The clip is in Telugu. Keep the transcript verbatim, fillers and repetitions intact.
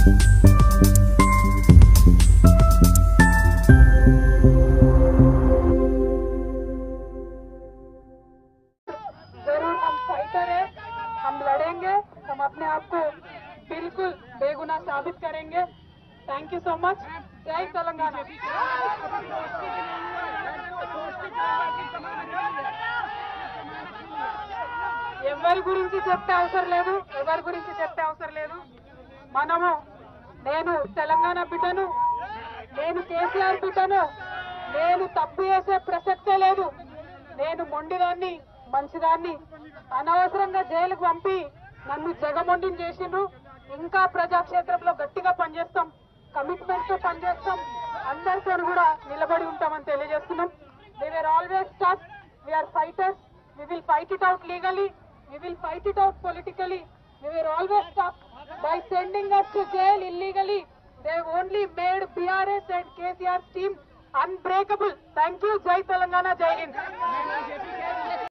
जरूर हम फाइटर है, हम लड़ेंगे, हम अपने आप को बिल्कुल बेगुनाह साबित करेंगे। Thank you so much. जय तेलंगाना। ఎవరి గురించి చెప్పే అవసరం లేదు, ఎవరి గురించి చెప్పే అవసరం లేదు. మనము నేను తెలంగాణ బిడ్డను, నేను కేసీఆర్ బిడ్డను, నేను తప్పు చేసే ప్రసక్తే లేదు. నేను మొండిదాన్ని, మంచిదాన్ని. అనవసరంగా జైలుకు పంపి నన్ను జగమొండిని చేసిండ్రు. ఇంకా ప్రజాక్షేత్రంలో గట్టిగా పనిచేస్తాం, కమిట్మెంట్ తో పనిచేస్తాం, అందరితో కూడా నిలబడి ఉంటామని తెలియజేస్తున్నాం. We are always tough, we are fighters, we will fight it out legally, we will fight it out politically. We are always tough. By sending us to jail illegally, they have only made B R S and K C R's team unbreakable. Thank you. Jai Telangana, Jai Hind.